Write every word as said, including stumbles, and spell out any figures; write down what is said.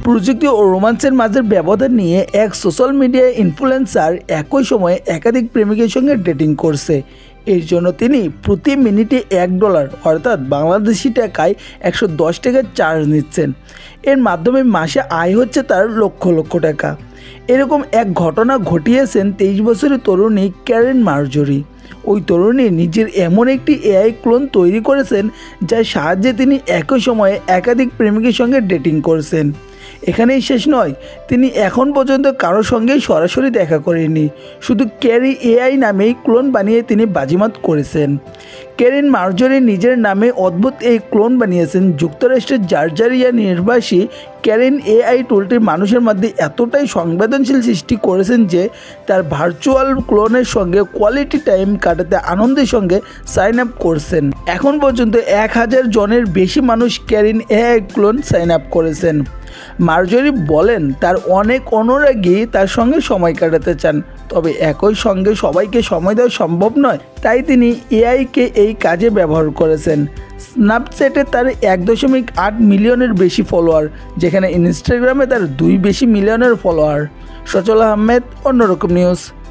প্রযুক্তি ও রোমান্সের মাঝের ব্যবধান নিয়ে এক সোশ্যাল মিডিয়া ইনফ্লুয়েন্সার একই সময়ে একাধিক প্রেমিকের সঙ্গে ডেটিং করছে। এর জন্য তিনি প্রতি মিনিটে এক ডলার অর্থাৎ বাংলাদেশি টাকায় একশো দশ টাকার চার্জ নিচ্ছেন। এর মাধ্যমে মাসে আয় হচ্ছে তার লক্ষ লক্ষ টাকা। এরকম এক ঘটনা ঘটিয়েছেন তেইশ বছরের তরুণী ক্যারেন মার্জরি। ওই তরুণী নিজের এমন একটি এআই ক্লোন তৈরি করেছেন যার সাহায্যে তিনি একই সময়ে একাধিক প্রেমিকের সঙ্গে ডেটিং করছেন। এখানেই শেষ নয়, তিনি এখন পর্যন্ত কারোর সঙ্গে সরাসরি দেখা করেননি, শুধু ক্যারি এআই নামেই ক্লোন বানিয়ে তিনি বাজিমাত করেছেন। ক্যারেন মার্জরি নিজের নামে অদ্ভুত এই ক্লোন বানিয়েছেন। যুক্তরাষ্ট্রের জর্জিয়া নির্বাসী ক্যারেন এআই টুলটি মানুষের মধ্যে এতটাই সংবেদনশীল সৃষ্টি করেছেন যে তার ভার্চুয়াল ক্লোনের সঙ্গে কোয়ালিটি টাইম কাটাতে আনন্দের সঙ্গে সাইন আপ করছেন। এখন পর্যন্ত এক হাজার জনের বেশি মানুষ Karen AI clone sign up করেছেন। মার্জরি বলেন তার অনেক অনুরাগী তার সঙ্গে সময় কাটাতে চান, তবে একই সঙ্গে সবাইকে সময় দেওয়া সম্ভব নয়, তাই তিনি এআইকে এই কাজে ব্যবহার করেছেন। স্ন্যাপচ্যাটে তার এক দশমিক আট মিলিয়নের বেশি ফলোয়ার, যেখানে ইনস্টাগ্রামে তার দুই বেশি মিলিয়নের ফলোয়ার। সচল আহমেদ, অন্যরকম নিউজ।